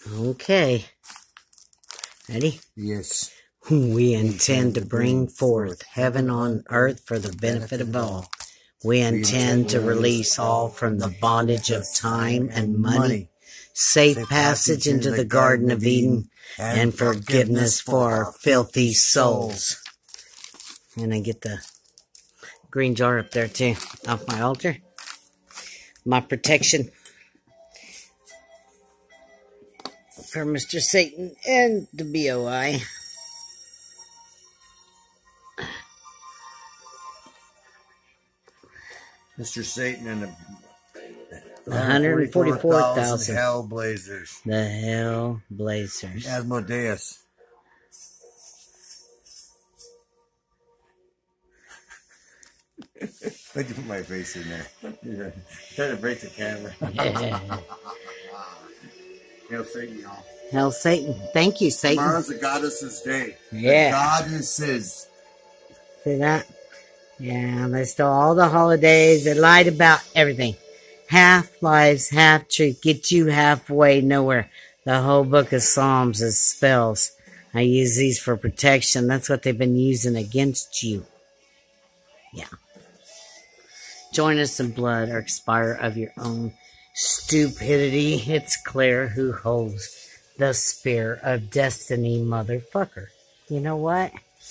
Okay. Ready? Yes. We intend to bring forth heaven on earth for the benefit of all. We intend to release all from the bondage of time and money, safe passage into the Garden of Eden, and forgiveness for our filthy souls. And I get the green jar up there too, off my altar. My protection for Mr. Satan and the BOI. Mr. Satan and the 144,000 Hellblazers. The Hellblazers. Asmodeus. Why'd you put my face in there? Trying to break the camera. Hail Satan, y'all. Hail Satan. Thank you, Satan. Tomorrow's the goddess's day. Yeah. The goddesses. See that? Yeah, they stole all the holidays. They lied about everything. Half lies, half truth. Get you halfway nowhere. The whole book of Psalms is spells. I use these for protection. That's what they've been using against you. Yeah. Join us in blood or expire of your own stupidity. It's clear who holds the spear of destiny, motherfucker. You know what?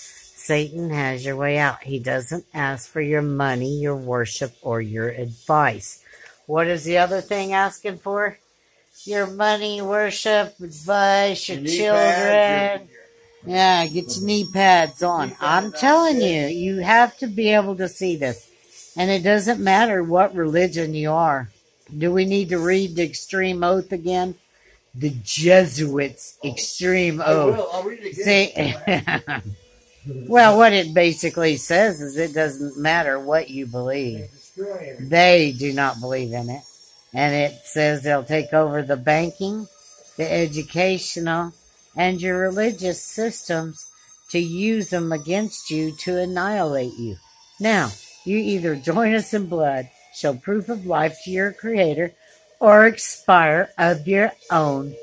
Satan has your way out. He doesn't ask for your money, your worship, or your advice. What is the other thing asking for? Your money, worship, advice, your children. Yeah, get your knee pads on. I'm telling you, you have to be able to see this. And it doesn't matter what religion you are. Do we need to read the extreme oath again? The Jesuits' extreme oath. I'll read it again. See, well, what it basically says is it doesn't matter what you believe. They do not believe in it. And it says they'll take over the banking, the educational, and your religious systems to use them against you to annihilate you. Now, you either join us in blood, show proof of life to your Creator, or expire of your own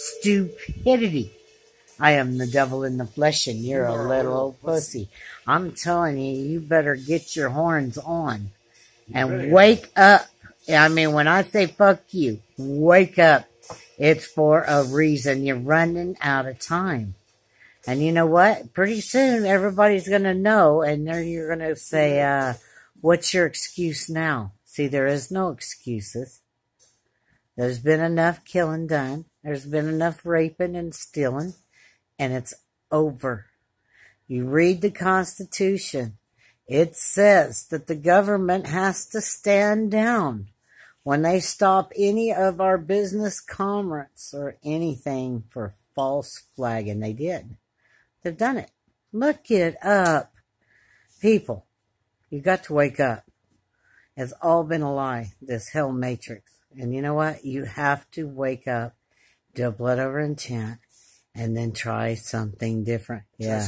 stupidity. I am the devil in the flesh, and you're a little old pussy. I'm telling you, you better get your horns on and wake up. I mean, when I say fuck you, wake up. It's for a reason. You're running out of time. And you know what? Pretty soon, everybody's going to know, and then you're going to say, what's your excuse now? See, there is no excuses. There's been enough killing done. There's been enough raping and stealing. And it's over. You read the Constitution. It says that the government has to stand down when they stop any of our business commerce or anything for false flag. And they did. They've done it. Look it up. People, you got to wake up. It's all been a lie, this hell matrix. And you know what? You have to wake up, do a blood over intent, and then try something different. Yeah,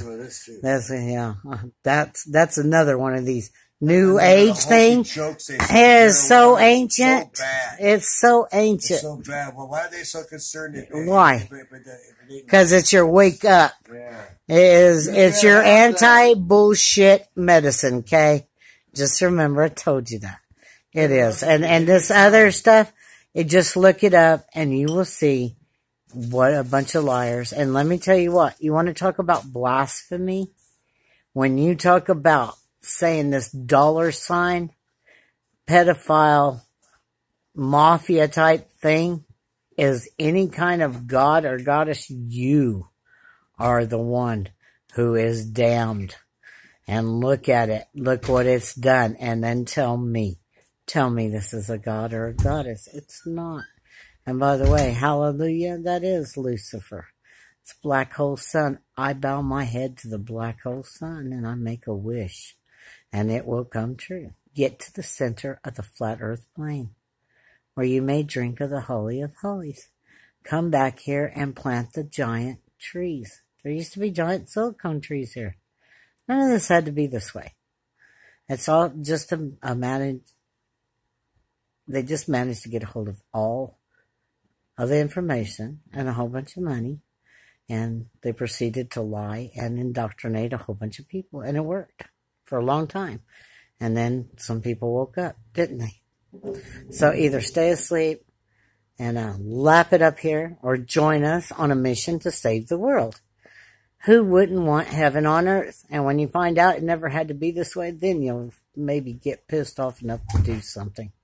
that's another one of these new age things. It is so ancient. It's so ancient. It's so bad. Well, why are they so concerned? Why? Because it's your wake up. Yeah. It's your anti-bullshit medicine. Okay, just remember, I told you that. It is, and this other stuff. Just look it up, and you will see. What a bunch of liars. And let me tell you what, you want to talk about blasphemy? When you talk about saying this $sign, pedophile, mafia type thing is any kind of god or goddess, you are the one who is damned. And look at it. Look what it's done. And then tell me this is a god or a goddess. It's not. And by the way, hallelujah, that is Lucifer. It's black hole sun. I bow my head to the black hole sun and I make a wish. And it will come true. Get to the center of the flat earth plane, where you may drink of the Holy of Holies. Come back here and plant the giant trees. There used to be giant silicone trees here. None of this had to be this way. It's all just a managed. They just managed to get a hold of all of the information and a whole bunch of money. And they proceeded to lie and indoctrinate a whole bunch of people. And it worked for a long time. And then some people woke up, didn't they? So either stay asleep and lap it up here, or join us on a mission to save the world. Who wouldn't want heaven on earth? And when you find out it never had to be this way, then you'll maybe get pissed off enough to do something.